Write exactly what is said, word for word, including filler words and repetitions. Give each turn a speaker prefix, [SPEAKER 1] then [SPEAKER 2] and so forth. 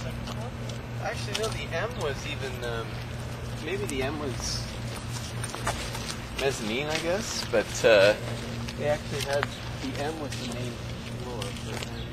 [SPEAKER 1] second floor?
[SPEAKER 2] Actually, no, the M was even, um, maybe the M was mezzanine, I guess, but uh, they actually had, the M was the main floor for them.